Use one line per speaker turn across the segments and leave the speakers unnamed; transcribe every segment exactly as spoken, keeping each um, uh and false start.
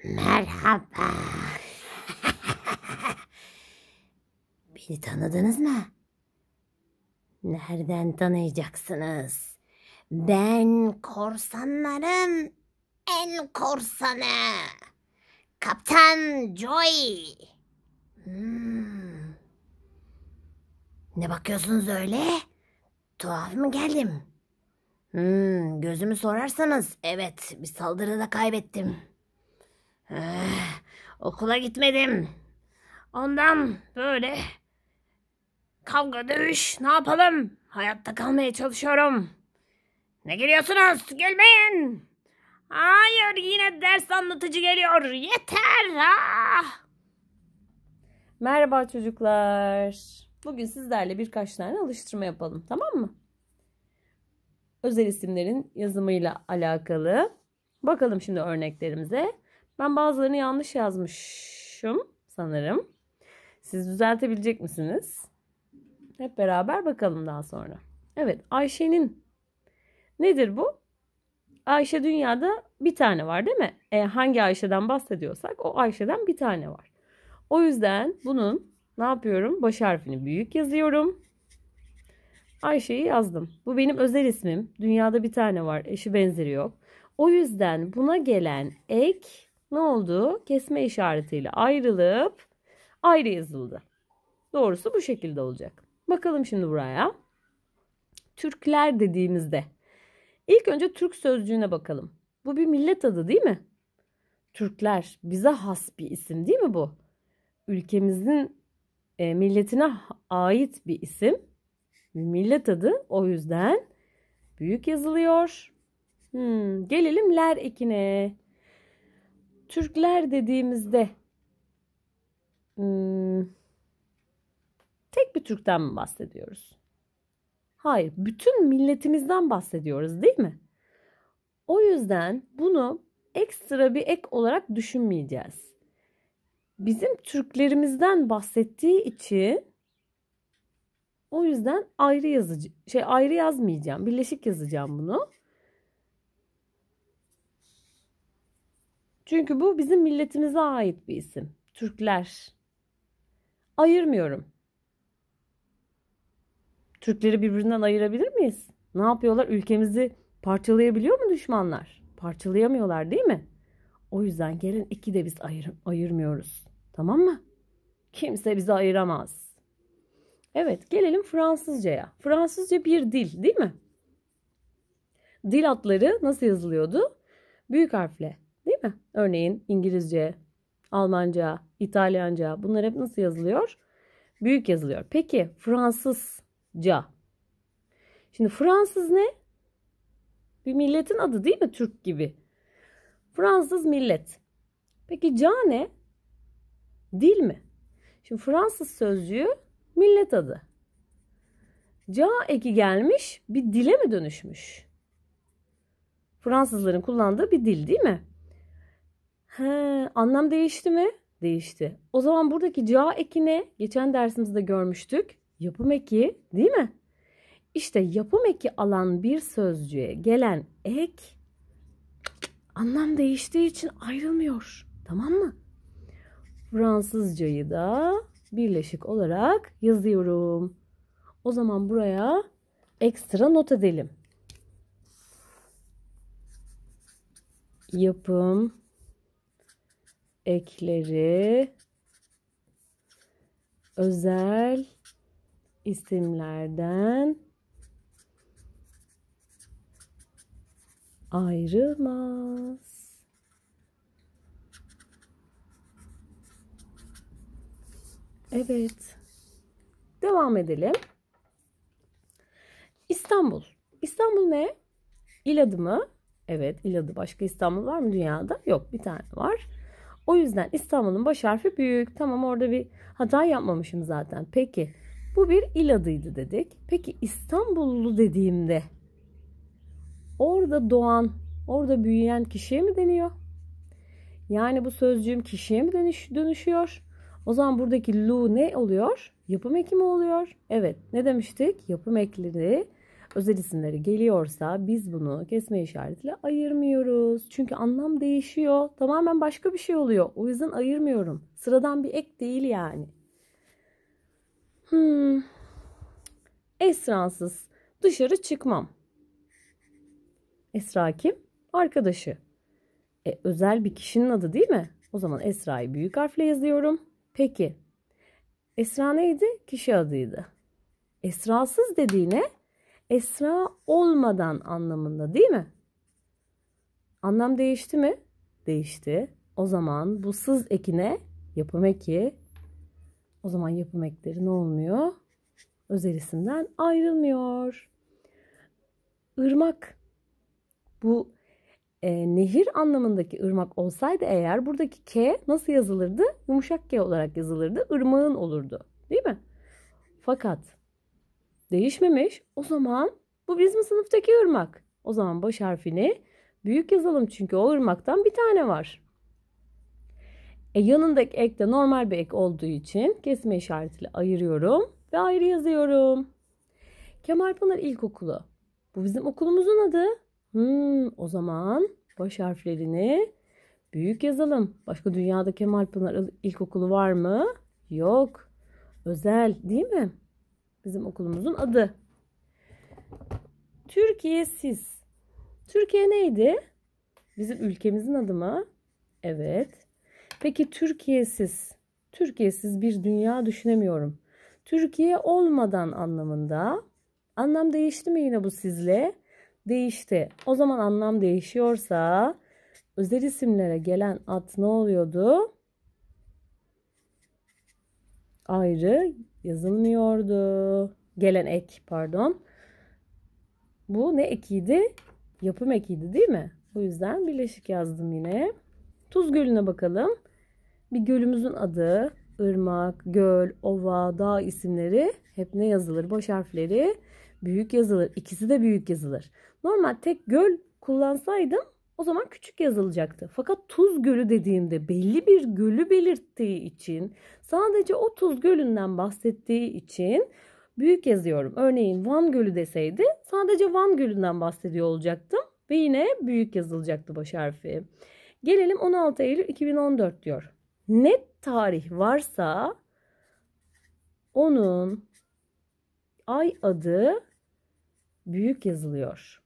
Merhaba. Beni tanıdınız mı? Nereden tanıyacaksınız? Ben korsanların en korsanı. Kaptan Joy. Hmm. Ne bakıyorsunuz öyle? Tuhaf mı geldim? Hmm, gözümü sorarsanız evet, bir saldırıda kaybettim. Eh, okula gitmedim. Ondan böyle kavga dövüş ne yapalım? Hayatta kalmaya çalışıyorum. Ne geliyorsunuz? Gelmeyin. Hayır, yine ders anlatıcı geliyor. Yeter. Ah!
Merhaba çocuklar. Bugün sizlerle birkaç tane alıştırma yapalım, tamam mı? Özel isimlerin yazımıyla alakalı. Bakalım şimdi örneklerimize. Ben bazılarını yanlış yazmışım sanırım. Siz düzeltebilecek misiniz? Hep beraber bakalım daha sonra. Evet, Ayşe'nin. Nedir bu? Ayşe dünyada bir tane var, değil mi? E, hangi Ayşe'den bahsediyorsak o Ayşe'den bir tane var. O yüzden bunun ne yapıyorum? Baş harfini büyük yazıyorum. Ayşe'yi yazdım. Bu benim özel ismim. Dünyada bir tane var. Eşi benzeri yok. O yüzden buna gelen ek ne oldu? Kesme işaretiyle ayrılıp ayrı yazıldı. Doğrusu bu şekilde olacak. Bakalım şimdi buraya. Türkler dediğimizde ilk önce Türk sözcüğüne bakalım. Bu bir millet adı değil mi? Türkler bize has bir isim değil mi bu? Ülkemizin e, milletine ait bir isim. Bir millet adı, o yüzden büyük yazılıyor. Hmm, gelelim ler ekine. Türkler dediğimizde hmm, tek bir Türk'ten mi bahsediyoruz? Hayır, bütün milletimizden bahsediyoruz değil mi? O yüzden bunu ekstra bir ek olarak düşünmeyeceğiz. Bizim Türklerimizden bahsettiği için o yüzden ayrı yazıcı şey ayrı yazmayacağım. Birleşik yazacağım bunu. Çünkü bu bizim milletimize ait bir isim. Türkler. Ayırmıyorum. Türkleri birbirinden ayırabilir miyiz? Ne yapıyorlar? Ülkemizi parçalayabiliyor mu düşmanlar? Parçalayamıyorlar değil mi? O yüzden gelin iki de biz ayır, ayırmıyoruz. Tamam mı? Kimse bizi ayıramaz. Evet, gelelim Fransızcaya. Fransızca bir dil değil mi? Dil adları nasıl yazılıyordu? Büyük harfle değil mi? Örneğin İngilizce, Almanca, İtalyanca, bunlar hep nasıl yazılıyor? Büyük yazılıyor. Peki Fransızca. Şimdi Fransız ne? Bir milletin adı değil mi? Türk gibi. Fransız millet. Peki ca ne? Dil mi? Şimdi Fransız sözcüğü millet adı. Ca eki gelmiş, bir dile mi dönüşmüş? Fransızların kullandığı bir dil değil mi? He, anlam değişti mi? Değişti. O zaman buradaki ca ekine geçen dersimizde görmüştük. Yapım eki değil mi? İşte yapım eki alan bir sözcüğe gelen ek anlam değiştiği için ayrılmıyor. Tamam mı? Fransızcayı da birleşik olarak yazıyorum. O zaman buraya ekstra not edelim. Yapım ekleri özel isimlerden ayrılmaz. Evet. Devam edelim. İstanbul. İstanbul ne? İl adı mı? Evet, il adı. Başka İstanbul var mı dünyada? Yok, bir tane var. O yüzden İstanbul'un baş harfi büyük. Tamam, orada bir hata yapmamışım zaten. Peki, bu bir il adıydı dedik. Peki İstanbullu dediğimde orada doğan, orada büyüyen kişiye mi deniyor? Yani bu sözcüğüm kişiye mi dönüş, dönüşüyor? O zaman buradaki lu ne oluyor? Yapım eki mi oluyor? Evet, ne demiştik? Yapım ekleri özel isimleri geliyorsa biz bunu kesme işaretiyle ayırmıyoruz. Çünkü anlam değişiyor. Tamamen başka bir şey oluyor. O yüzden ayırmıyorum. Sıradan bir ek değil yani. Hmm. Esra'sız dışarı çıkmam. Esra kim? Arkadaşı. E, özel bir kişinin adı değil mi? O zaman Esra'yı büyük harfle yazıyorum. Peki. Esra neydi? Kişi adıydı. Esrasız dediğine Esra olmadan anlamında değil mi? Anlam değişti mi? Değişti. O zaman bu sız ekine yapım eki. O zaman yapım ekleri ne olmuyor? Özel isimden ayrılmıyor. Irmak. Bu e, nehir anlamındaki ırmak olsaydı eğer buradaki K nasıl yazılırdı? Yumuşak K olarak yazılırdı. Irmağın olurdu. Değil mi? Fakat değişmemiş. O zaman bu bizim sınıftaki ırmak. O zaman baş harfini büyük yazalım çünkü o ırmaktan bir tane var. E yanındaki ek de normal bir ek olduğu için kesme işaretiyle ayırıyorum ve ayrı yazıyorum. Kemalpınar İlkokulu. Bu bizim okulumuzun adı. Hmm, o zaman baş harflerini büyük yazalım. Başka dünyada Kemalpınar İlkokulu var mı? Yok. Özel değil mi? Bizim okulumuzun adı. Türkiye'siz. Türkiye neydi? Bizim ülkemizin adı mı? Evet. Peki Türkiye'siz. Türkiye'siz bir dünya düşünemiyorum. Türkiye olmadan anlamında. Anlam değişti mi yine bu sizle? Değişti. O zaman anlam değişiyorsa özel isimlere gelen ad ne oluyordu? Ayrı yazılmıyordu. Gelen ek pardon. Bu ne ekiydi? Yapım ekiydi değil mi? O yüzden birleşik yazdım yine. Tuz Gölü'ne bakalım. Bir gölümüzün adı, ırmak, göl, ova, dağ isimleri hep ne yazılır? Baş harfleri büyük yazılır. İkisi de büyük yazılır. Normal tek göl kullansaydım o zaman küçük yazılacaktı. Fakat Tuz Gölü dediğimde belli bir gölü belirttiği için, sadece o Tuz Gölü'nden bahsettiği için büyük yazıyorum. Örneğin Van Gölü deseydi sadece Van Gölü'nden bahsediyor olacaktım ve yine büyük yazılacaktı baş harfi. Gelelim on altı Eylül iki bin on dört diyor. Net tarih varsa onun ay adı büyük yazılıyor.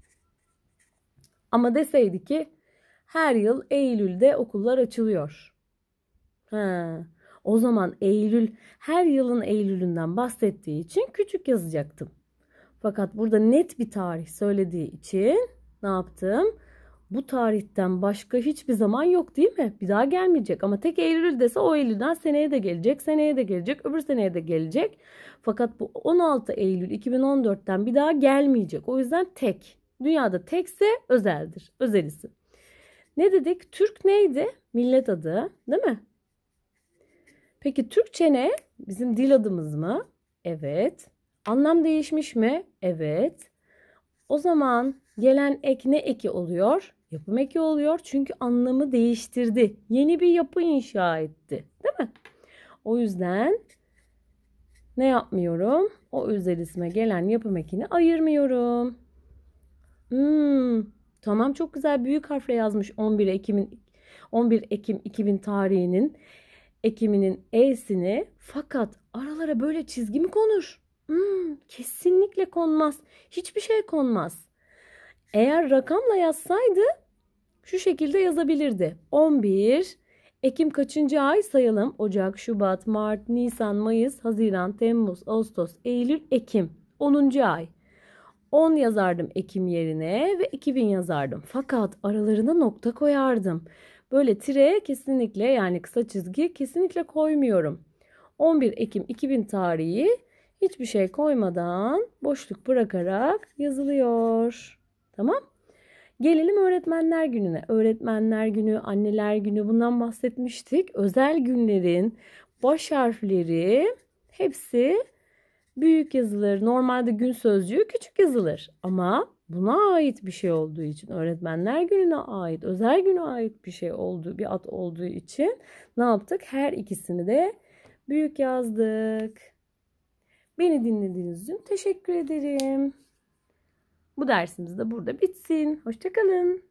Ama deseydi ki her yıl Eylül'de okullar açılıyor. Ha, o zaman Eylül her yılın Eylül'ünden bahsettiği için küçük yazacaktım. Fakat burada net bir tarih söylediği için ne yaptım? Bu tarihten başka hiçbir zaman yok değil mi? Bir daha gelmeyecek ama tek Eylül dese o Eylül'den seneye de gelecek, seneye de gelecek, öbür seneye de gelecek. Fakat bu on altı Eylül iki bin on dörtten bir daha gelmeyecek. O yüzden tek. Dünyada tekse özeldir. Özel isim. Ne dedik? Türk neydi? Millet adı, değil mi? Peki Türkçe ne? Bizim dil adımız mı? Evet. Anlam değişmiş mi? Evet. O zaman gelen ek ne eki oluyor? Yapım eki oluyor çünkü anlamı değiştirdi. Yeni bir yapı inşa etti. Değil mi? O yüzden ne yapmıyorum? O özel isme gelen yapım ekini ayırmıyorum. Hmm, tamam çok güzel büyük harfle yazmış on bir Ekim'in on bir Ekim iki bin tarihinin Ekim'inin E'sini, fakat aralara böyle çizgi mi konur? Hmm, kesinlikle konmaz. Hiçbir şey konmaz. Eğer rakamla yazsaydı şu şekilde yazabilirdi. on bir Ekim kaçıncı ay sayalım? Ocak, Şubat, Mart, Nisan, Mayıs, Haziran, Temmuz, Ağustos, Eylül, Ekim. onuncu ay. on yazardım Ekim yerine ve iki bin yazardım. Fakat aralarına nokta koyardım. Böyle tire kesinlikle, yani kısa çizgi kesinlikle koymuyorum. on bir Ekim iki bin tarihi hiçbir şey koymadan boşluk bırakarak yazılıyor. Tamam. Gelelim Öğretmenler Günü'ne. Öğretmenler Günü, Anneler Günü, bundan bahsetmiştik. Özel günlerin baş harfleri hepsi büyük yazılır. Normalde gün sözcüğü küçük yazılır. Ama buna ait bir şey olduğu için, Öğretmenler Günü'ne ait, özel güne ait bir şey olduğu, bir ad olduğu için ne yaptık? Her ikisini de büyük yazdık. Beni dinlediğiniz için teşekkür ederim. Bu dersimiz de burada bitsin. Hoşça kalın.